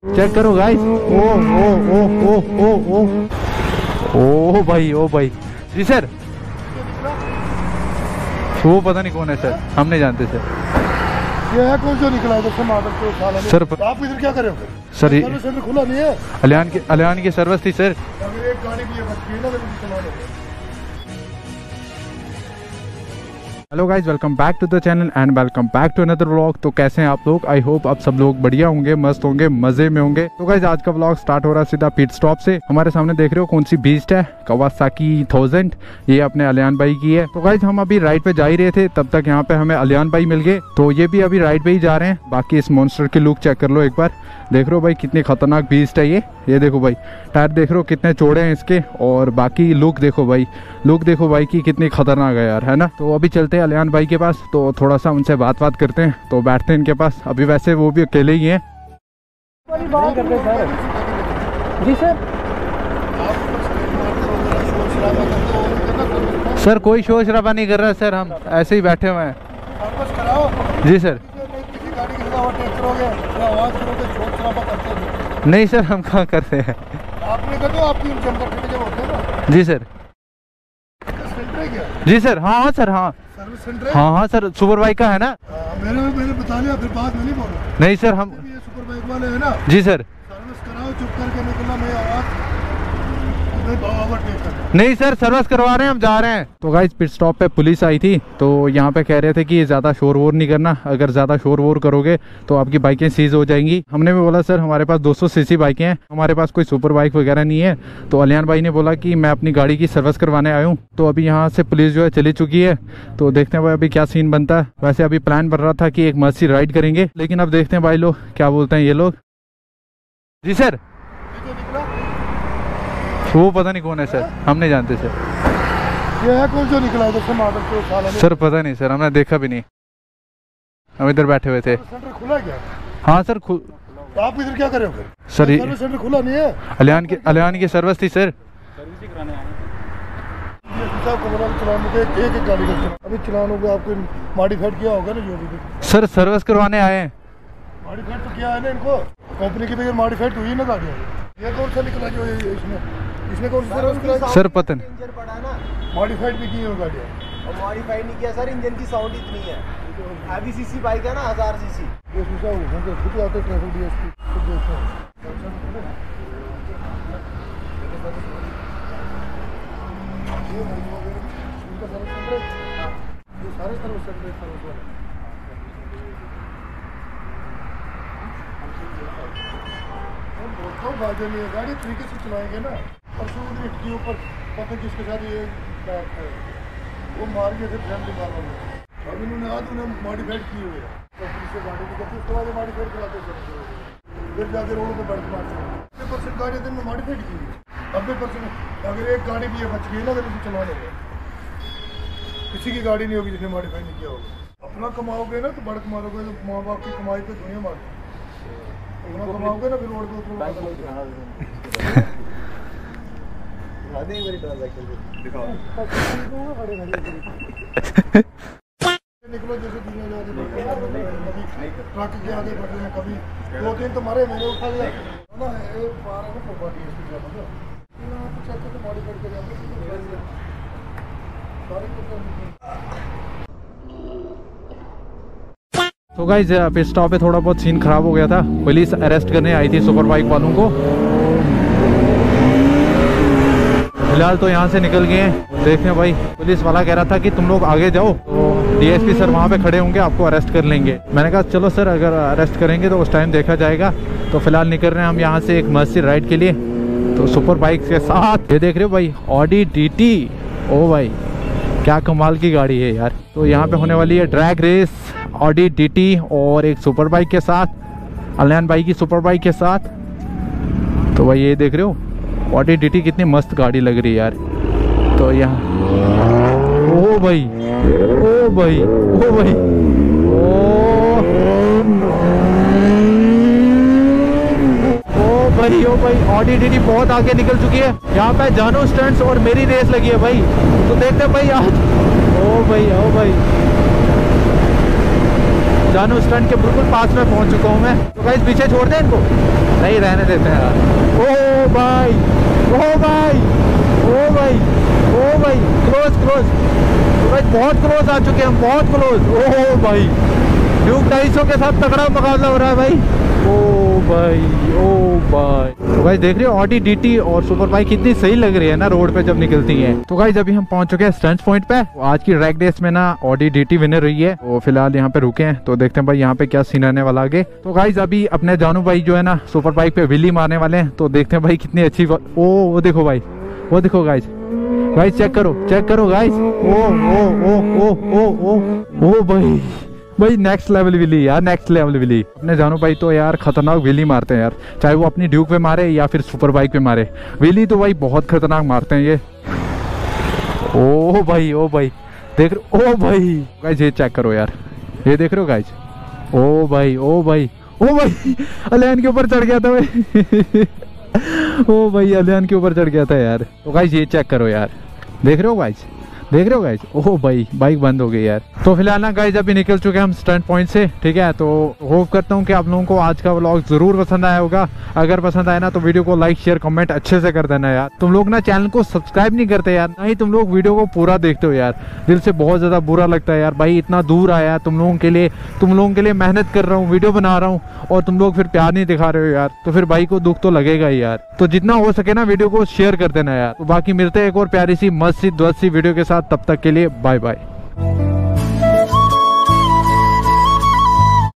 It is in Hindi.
चेक करो गाइस। ओ ओ ओ ओ ओ ओ भाई, ओ भाई। जी सर, वो पता नहीं कौन है सर, हम नहीं जानते सर। ये है कौन जो निकला है सर? आप इधर क्या कर रहे हो सर? सर्विस सेंटर खुला नहीं है। अलियान की सर्विस थी सर। अगर एक गाड़ी भी है ना चला लो। Hello guys, welcome back to the channel and welcome back to another vlog. तो कैसे हैं आप लोग? आई होप आप सब लोग बढ़िया होंगे, मस्त होंगे, मजे में होंगे। तो गाइज आज का व्लॉग स्टार्ट हो रहा है सीधा पिट स्टॉप से। हमारे सामने देख रहे हो कौन सी बीस्ट है, कवासाकी 1000। ये अपने अलियान भाई की है। तो गाइज हम अभी राइड पे जा ही रहे थे, तब तक यहाँ पे हमें अलियान भाई मिल गए। तो ये भी अभी राइड पे ही जा रहे हैं। बाकी इस मॉन्स्टर की लुक चेक कर लो एक बार। देख रहे हो भाई कितनी खतरनाक बीस्ट है ये देखो भाई, टायर देख रहे हो कितने चौड़े हैं इसके। और बाकी लुक देखो भाई, लुक देखो भाई की कितनी खतरनाक है यार, है ना। तो अभी चलते हैं अलियान भाई के पास, तो थोड़ा सा उनसे बात करते हैं। तो बैठते हैं इनके पास। अभी वैसे वो भी अकेले ही हैं। जी सर। सर कोई शोर शराबा नहीं कर रहा सर, हम ऐसे ही बैठे हुए हैं। जी सर। नहीं सर, हम कहाँ करते हैं। आपने कहा तो आपकी जब होते हैं ना। जी सर। जी सर, हाँ सर, हाँ सर्विस सेंटर। हाँ सर, सुपर बाइक का है ना। मैंने बता लिया, फिर बात में नहीं बोलो। नहीं सर, हम ये सुपर बाइक वाले हैं ना। जी सर। सर्विस कराओ, चुप करके निकलना। मैं आवाज नहीं सर, सर्विस करवा रहे हैं, हम जा रहे हैं। तो गाइस पिट स्टॉप पे पुलिस आई थी, तो यहाँ पे कह रहे थे कि ज़्यादा शोर वोर नहीं करना, अगर ज़्यादा शोर वोर करोगे तो आपकी बाइकें सीज हो जाएंगी। हमने भी बोला सर हमारे पास 200 सीसी बाइकें हैं, हमारे पास कोई सुपर बाइक वगैरह नहीं है। तो अलियान भाई ने बोला कि मैं अपनी गाड़ी की सर्विस करवाने आया हूँ। तो अभी यहाँ से पुलिस जो है चली चुकी है। तो देखते हैं भाई अभी क्या सीन बनता है। वैसे अभी प्लान बन रहा था कि एक मस्ती राइड करेंगे, लेकिन अब देखते हैं भाई लोग क्या बोलते हैं ये लोग। जी सर, वो पता नहीं कौन है सर, हम नहीं जानते सर। ये है कौन जो निकला है सर? पता नहीं सर, हमने देखा भी नहीं, हम इधर बैठे हुए थे। सेंटर खुला क्या? हाँ सर तो आप इधर क्या कर रहे हो फिर? सर सर्विस सेंटर खुला नहीं है। अलियान की सर्विस थी सर। सर्विस कराने आए हैं। एक गाड़ी का अभी चलान होगा, आपको मॉडिफाइड किया होगा ना जो भी। सर सर्विस करवाने आए हैं। मॉडिफाइड तो किया है ना इनको, कंपनी की बगैर मॉडिफाइड हुई ना गाड़ी। ये कौन सा निकला जो इसने कौन सा सर्विस कराया? सर पता नहीं, इंजन पड़ा ना, मॉडिफाइड भी की है गाड़ी। और मॉडिफाइड नहीं किया सर, इंजन की साउंड इतनी है। अभी सीसी बाइक है ना, 1000 सीसी। ये शीशा खुद आते ट्रैफिक डीएसपी खुद देखते हैं। इनका सर्विस सेंटर है, ये सारे सर्विस सेंटर सर्विस वाले। फायदे नहीं है, गाड़ी तरीके से चलाएंगे ना। परसों के ऊपर पता किसके साथ ये बैठ है, वो मार के थे फैमिली मारने में। अब इन्होंने आज उन्हें मॉडिफाइड की हुई है, कंपनी से गाड़ी की करते, उसके बाद मॉडिफाइड कराते थे, फिर जाके रोड पर बढ़ मारते हैं। 90% गाड़ी दिन में मॉडिफाइड की हुई है। 90% अगर एक गाड़ी भी है बच गई ना, अगर इसे चला लेंगे, किसी की गाड़ी नहीं होगी जिसने मॉडिफाइड नहीं किया होगा। अपना कमाओगे ना तो बढ़ मारोगे, तो माँ बाप की कमाई पे दुनिया मारते कमाओगे ना, फिर रोड पे निकलो जैसे ट्रक के आगे बढ़ रहे हैं। कभी 2-3 तो मारे, मैंने उठा लिया ना, एक बार है ना प्रॉपर्टी चेक करके मॉडिफाइड कर जाते। तो गाइस पिट स्टॉप पे थोड़ा बहुत सीन खराब हो गया था। पुलिस अरेस्ट करने आई थी सुपर बाइक वालों को। फिलहाल तो यहाँ से निकल गए हैं। देखते हैं भाई, पुलिस वाला कह रहा था कि तुम लोग आगे जाओ, तो डीएसपी सर वहाँ पे खड़े होंगे, आपको अरेस्ट कर लेंगे। मैंने कहा चलो सर, अगर अरेस्ट करेंगे तो उस टाइम देखा जाएगा। तो फिलहाल निकल रहे हैं हम यहाँ से एक मस्ती राइड के लिए, तो सुपर बाइक के साथ। ये देख रहे हो भाई, ऑडी DT। ओ भाई क्या कमाल की गाड़ी है यार। तो यहाँ पे होने वाली है ड्रैग रेस ऑडी DT और एक सुपर बाइक के साथ, अलियान भाई की सुपर बाइक के साथ। तो भाई ये देख रहे हो ऑडी DT कितनी मस्त गाड़ी लग रही है यार। तो यहाँ ओ भाई, ओ भाई, ओ भाई, ओ भाई ऑडी DT बहुत आगे निकल चुकी है। यहाँ पे जानू स्टंट्स और मेरी रेस लगी है भाई। तो देखते हैं भाई आज। ओ भाई, ओ भाई, जानू स्टैंड के बिल्कुल पास में पहुंच चुका हूँ मैं। तो गाइस पीछे छोड़ दें इनको, नहीं रहने देते हैं यार। ओ भाई, ओ भाई, ओ भाई, ओ भाई, क्लोज क्लोज भाई, बहुत क्लोज आ चुके हैं, बहुत क्लोज। ओ भाई ड्यूक 250 के साथ तगड़ा मुकाबला हो रहा है भाई। ओ भाई, ओ भाई। तो भाई देख रहे हो ऑडी डीटी और सुपर बाइक कितनी सही लग रही है ना रोड पे जब निकलती है। तो गाइस अभी हम पहुंच चुके हैं स्टंट्स पॉइंट पे। तो आज की रैक रेस में ना ऑडी डीटी विनर रही है। तो फिलहाल यहाँ पे रुके हैं, तो देखते हैं भाई यहाँ पे क्या सीन रहने वाला आगे। तो गाइस अभी अपने जानू भाई जो है ना सुपर बाइक पे विली मारने वाले हैं। तो देखते हैं भाई कितनी अच्छी वो देखो भाई, वो देखो गाइस, गाइस चेक करो गाइस। ओ ओ ओ ओ ओ ओ ओ भाई, भाई नेक्स्ट लेवल विली यार, नेक्स्ट लेवल विली। अपने जानू भाई तो यार खतरनाक विली मारते हैं यार, चाहे वो अपनी ड्यूक पे मारे या फिर सुपर बाइक पे मारे, विली तो भाई बहुत खतरनाक मारते हैं ये। ओ भाई, ओ भाई देख रहे, ओ भाई गाइस ये चेक करो यार, ये देख रहे हो गाइस। ओ भाई, ओ भाई, ओ भाई, अलियान के ऊपर चढ़ गया था भाई। ओ भाई अलियान के ऊपर चढ़ गया था यार। तो गाइस ये चेक करो यार, देख रहे हो गाइस, देख रहे हो गाइस। ओह भाई बाइक बंद हो गई यार। तो फिलहाल ना गाइस अभी निकल चुके हैं हम स्टंट पॉइंट से, ठीक है। तो होप करता हूँ कि आप लोगों को आज का व्लॉग जरूर पसंद आया होगा। अगर पसंद आया ना तो वीडियो को लाइक शेयर कमेंट अच्छे से कर देना यार। तुम लोग ना चैनल को सब्सक्राइब नहीं करते यार, ना ही तुम लोग वीडियो को पूरा देखते हो यार। दिल से बहुत ज्यादा बुरा लगता है यार भाई, इतना दूर आया तुम लोगों के लिए मेहनत कर रहा हूँ, वीडियो बना रहा हूँ और तुम लोग फिर प्यार नहीं दिखा रहे हो यार। तो फिर भाई को दुख तो लगेगा ही यार। तो जितना हो सके ना वीडियो को शेयर कर देना यार। तो बाकी मिलते हैं एक और प्यारी सी मस्त सी वीडियो के साथ, तब तक के लिए बाय बाय।